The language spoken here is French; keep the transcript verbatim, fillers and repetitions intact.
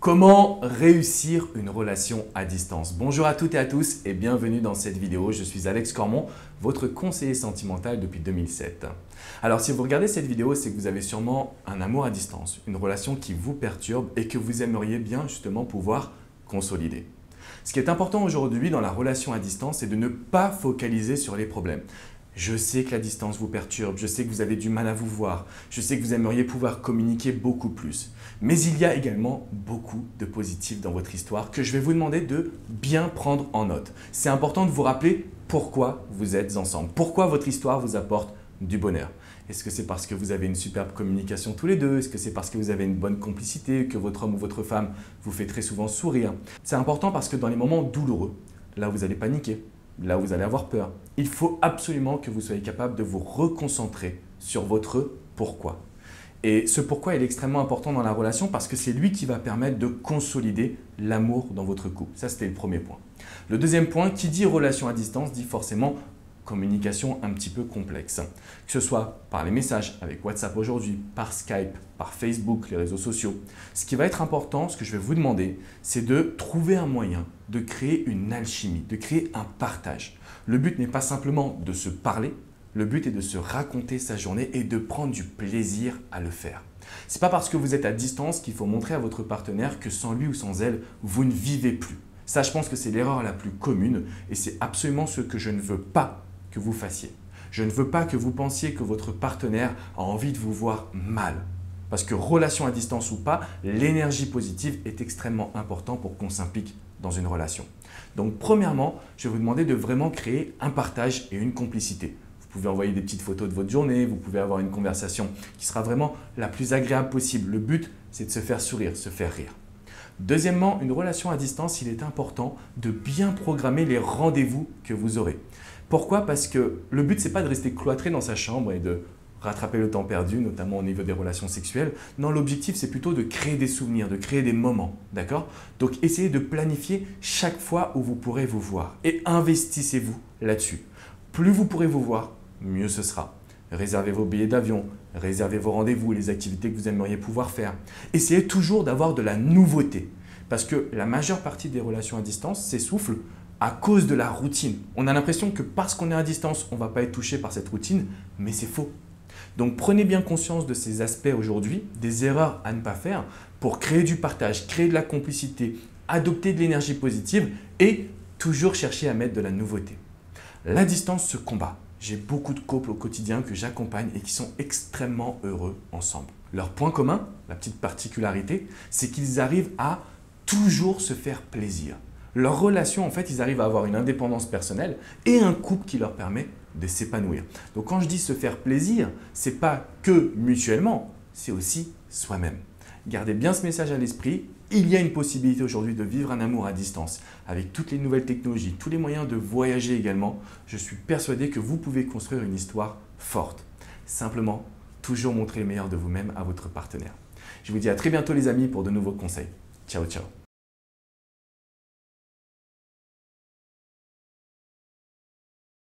Comment réussir une relation à distance? Bonjour à toutes et à tous et bienvenue dans cette vidéo. Je suis Alex Cormon, votre conseiller sentimental depuis deux mille sept. Alors si vous regardez cette vidéo, c'est que vous avez sûrement un amour à distance, une relation qui vous perturbe et que vous aimeriez bien justement pouvoir consolider. Ce qui est important aujourd'hui dans la relation à distance, c'est de ne pas focaliser sur les problèmes. Je sais que la distance vous perturbe, je sais que vous avez du mal à vous voir, je sais que vous aimeriez pouvoir communiquer beaucoup plus. Mais il y a également beaucoup de positifs dans votre histoire que je vais vous demander de bien prendre en note. C'est important de vous rappeler pourquoi vous êtes ensemble, pourquoi votre histoire vous apporte du bonheur. Est-ce que c'est parce que vous avez une superbe communication tous les deux? Est-ce que c'est parce que vous avez une bonne complicité, que votre homme ou votre femme vous fait très souvent sourire? C'est important parce que dans les moments douloureux, là où vous allez paniquer, là où vous allez avoir peur, il faut absolument que vous soyez capable de vous reconcentrer sur votre pourquoi. Et ce pourquoi il est extrêmement important dans la relation parce que c'est lui qui va permettre de consolider l'amour dans votre couple. Ça, c'était le premier point. Le deuxième point, qui dit relation à distance, dit forcément communication un petit peu complexe. Que ce soit par les messages avec WhatsApp aujourd'hui, par Skype, par Facebook, les réseaux sociaux. Ce qui va être important, ce que je vais vous demander, c'est de trouver un moyen de créer une alchimie, de créer un partage. Le but n'est pas simplement de se parler, le but est de se raconter sa journée et de prendre du plaisir à le faire. Ce n'est pas parce que vous êtes à distance qu'il faut montrer à votre partenaire que sans lui ou sans elle, vous ne vivez plus. Ça, je pense que c'est l'erreur la plus commune et c'est absolument ce que je ne veux pas que vous fassiez. Je ne veux pas que vous pensiez que votre partenaire a envie de vous voir mal. Parce que relation à distance ou pas, l'énergie positive est extrêmement importante pour qu'on s'implique dans une relation. Donc premièrement, je vais vous demander de vraiment créer un partage et une complicité. Vous pouvez envoyer des petites photos de votre journée, vous pouvez avoir une conversation qui sera vraiment la plus agréable possible. Le but, c'est de se faire sourire, se faire rire. Deuxièmement, une relation à distance, il est important de bien programmer les rendez-vous que vous aurez. Pourquoi? Parce que le but, ce n'est pas de rester cloîtré dans sa chambre et de rattraper le temps perdu, notamment au niveau des relations sexuelles. Non, l'objectif, c'est plutôt de créer des souvenirs, de créer des moments. D'accord? Donc, essayez de planifier chaque fois où vous pourrez vous voir et investissez-vous là-dessus. Plus vous pourrez vous voir, mieux ce sera. Réservez vos billets d'avion, réservez vos rendez-vous, les activités que vous aimeriez pouvoir faire. Essayez toujours d'avoir de la nouveauté parce que la majeure partie des relations à distance s'essoufflent à cause de la routine. On a l'impression que parce qu'on est à distance, on ne va pas être touché par cette routine, mais c'est faux. Donc prenez bien conscience de ces aspects aujourd'hui, des erreurs à ne pas faire pour créer du partage, créer de la complicité, adopter de l'énergie positive et toujours chercher à mettre de la nouveauté. La distance se combat. J'ai beaucoup de couples au quotidien que j'accompagne et qui sont extrêmement heureux ensemble. Leur point commun, la petite particularité, c'est qu'ils arrivent à toujours se faire plaisir. Leur relation, en fait, ils arrivent à avoir une indépendance personnelle et un couple qui leur permet de s'épanouir. Donc quand je dis se faire plaisir, ce n'est pas que mutuellement, c'est aussi soi-même. Gardez bien ce message à l'esprit. Il y a une possibilité aujourd'hui de vivre un amour à distance. Avec toutes les nouvelles technologies, tous les moyens de voyager également, je suis persuadé que vous pouvez construire une histoire forte. Simplement, toujours montrer le meilleur de vous-même à votre partenaire. Je vous dis à très bientôt les amis pour de nouveaux conseils. Ciao, ciao.